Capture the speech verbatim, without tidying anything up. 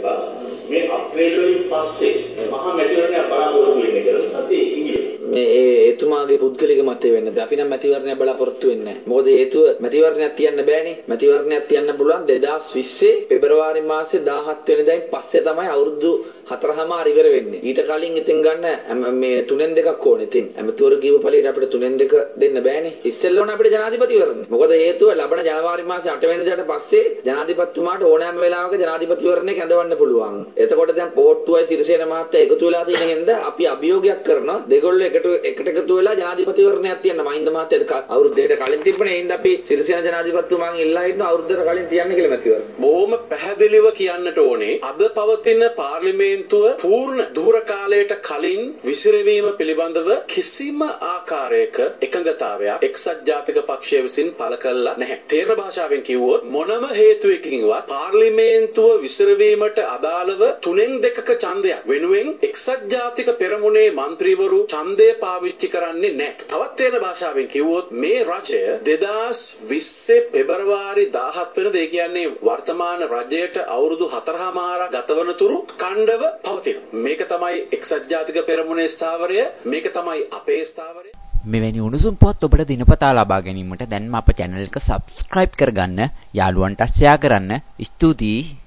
එපා. මේ අප්‍රේල් වලින් පස්සේ මහා මැතිවරණය බලාපොරොත්තු වෙන්නේ කියලා සතිය ඉංග්‍රීසි. මේ එතුමාගේ පුද්ගලික මතය වෙන්න බෑ. අපි නම් මැතිවරණය බලාපොරොත්තු වෙන්නේ නැහැ. මොකද හේතුව මැතිවරණයක් තියන්න බෑනේ. මැතිවරණයක් තියන්න පුළුවන් දෙදාස් විස්සේ පෙබරවාරි මාසේ දාහත් වෙනිදායින් පස්සේ තමයි අවුරුදු හතරමාර ඉවර වෙන්නේ. ඊට කලින් ඉතින් ගන්න මේ තුනෙන් දෙකක් ඕනේ. ඉතින් ඇමතිවරු කියව ඵලයට අපිට තුනෙන් දෙක දෙන්න බෑනේ. ඉස්සෙල්ලා ඕන අපිට ජනාධිපතිවරණය. මොකද හේතුව ලබන ජනවාරි මාසේ අට වෙනිදාට පස්සේ ජනාධිපතිතුමාට ඕනෑම වෙලාවක ජනාධිපතිවරණය කැඳවන්න පුළුවන්. එතකොට දැන් පොට්ටුවයි සිරිසේන මහත්තයා එකතු වෙලා තියෙන හින්දා අපි අභියෝගයක් කරනවා දෙගොල්ලෝ එකට එකට එකතු වෙලා ජනාධිපතිවරණයක් තියන්න. මහින්ද මහත්තයා අවුරුද්දකට කලින් තිබුණේ. එහෙනම් අපි සිරිසේන ජනාධිපතිතුමාගෙන් ඉල්ලා ඉන්න අවුරුද්දකට කලින් තියන්න කියලා මැතිවරණ. බොහොම පැහැදිලිව කියන්නට ඕනේ අද පවතින පාර්ලිමේන්තුව පූර්ණ දුර කාලයට කලින් විසිරවීම පිළිබඳව කිසිම ආකාරයක එකඟතාවයක් එක්සත් ජාතික පක්ෂය විසින් පළ කළා නැහැ. තේරෙන භාෂාවෙන් කිව්වොත් මොනම හේතුවකින්වත් පාර්ලිමේන්තුව විසිරවීමට අදාළව තුනෙන් දෙකක ඡන්දයක් වෙනුවෙන් එක්සත් ජාතික පෙරමුණේ മന്ത്രിවරු ඡන්දය පාවිච්චි කරන්නේ නැහැ. තවත් තේරෙන භාෂාවෙන් කිව්වොත් මේ රජය දෙදාස් විස්සේ පෙබරවාරි දාහත් වෙනිදා ඒ කියන්නේ වර්තමාන රජයට අවුරුදු හතරමාරක් ගතවන තුරු කණ්ඩව පවතින. මේක තමයි එක්සත් ජාතික පෙරමුණේ ස්ථාවරය. මේක තමයි අපේ ස්ථාවරය. මෙවැනි උණුසුම් පුවත් ඔබට දිනපතා ලබා ගැනීමට දැන්ම අප channel එක subscribe කරගන්න, යාළුවන්ට share කරන්න. ස්තුතියි.